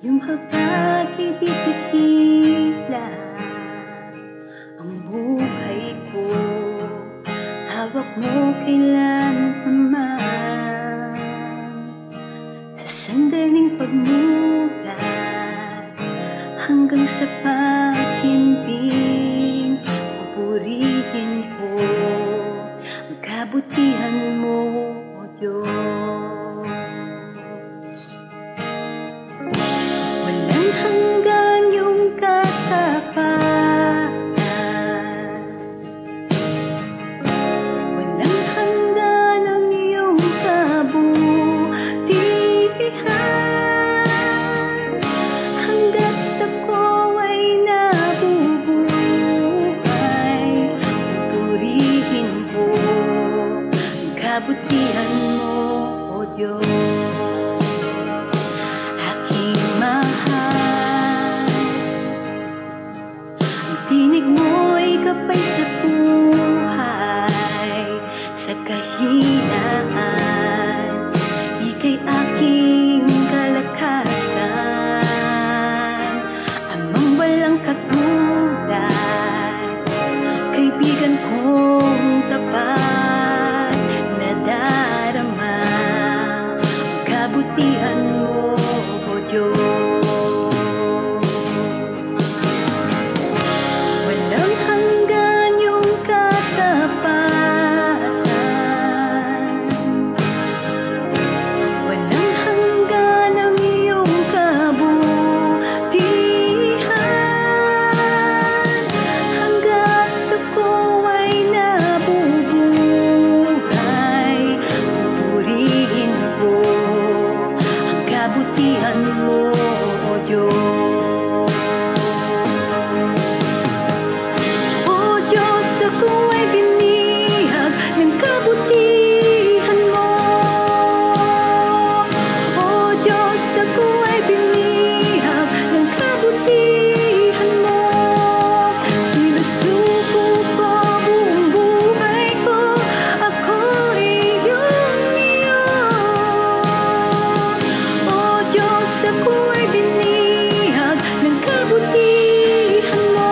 iyong hagdan di titila ang buhay ko. Hawak mo kailanman sa sandaling pagmulat hanggang sa paghimbing. Pupurihin ko ang kabutihan mo, O Diyos. Walang hanggan iyong katapatan, walang hanggan ang iyong kabutihan. Hanggat ako ay nabubuhay, pupurihin ko ang kabutihan mo, O Diyos. Aking mahal, ang tinig mo'y gabay sa buhay, sa kahinaan, ika'y aking kalakasan. Amang walang katulad, kaibigan kong tapat, nadarama ang kabutihan mo, O Diyos. Walang hanggan iyong katapatan, walang hanggan ang iyong kabutihan. Hanggat ako ay nabubuhay, pupurihin ko ang kabutihan mo, O Diyos. O Diyos, ako ay binihag ng kabutihan mo. O Diyos, ako ay binihag ng kabutihan mo. Sinusuko ko buong buhay ko, ako'y iyong-iyo. O Diyos, ako ay binihag ng kabutihan mo.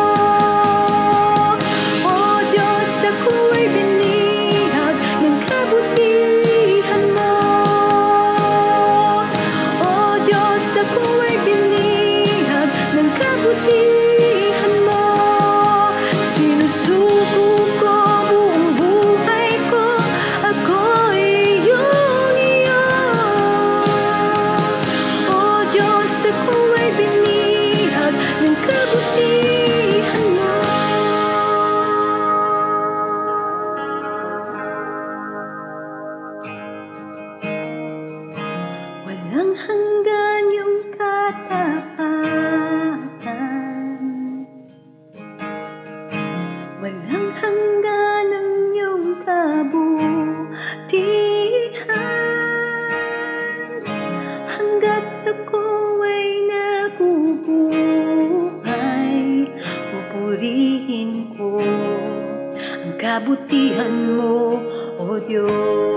O Diyos, ako ay binihag ng kabutihan mo. O Diyos, ako ay binihag ng kabutihan mo. Sinusuko ko buong buhay ko, ako'y iyong-iyo. O Diyos, ako ay binihag ng kabutihan mo. Walang hanggan iyong katapatan, walang hanggan ang iyong kabutihan. Hanggat ako ay nabubuhay, pupurihin ko ang kabutihan mo, O Diyos.